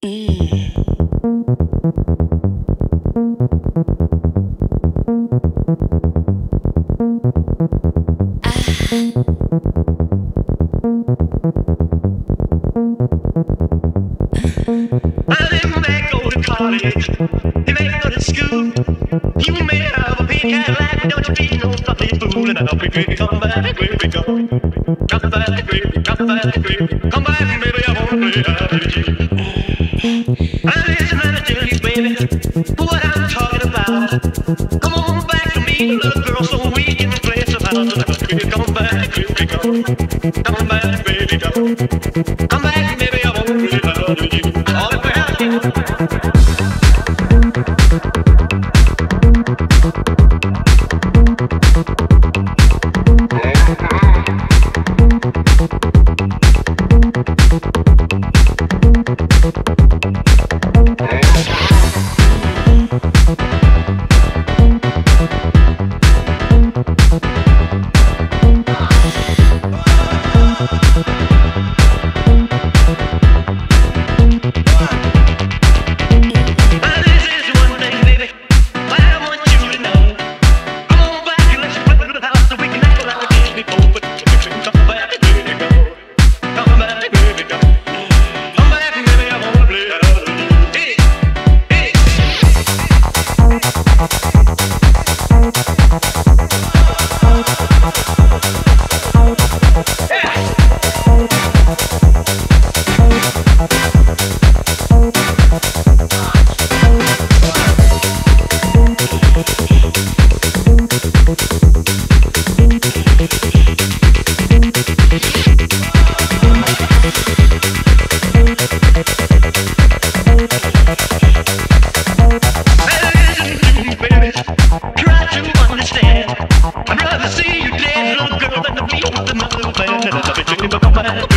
college, you may go to school, you may have a big Cadillac, but don't you be no stuffy fool, and I'll be baby, come back, baby, come back, baby, come back, baby, come back, baby, I wanna play out with you. And listen, let me tell you, baby, what I'm talking about. Come on back to me, little girl, so we can play some house. Baby, come back, baby, come back, baby, come back, baby, I wanna play out with you. All the way out here. I'd rather see you dead, little girl, than to be with another man.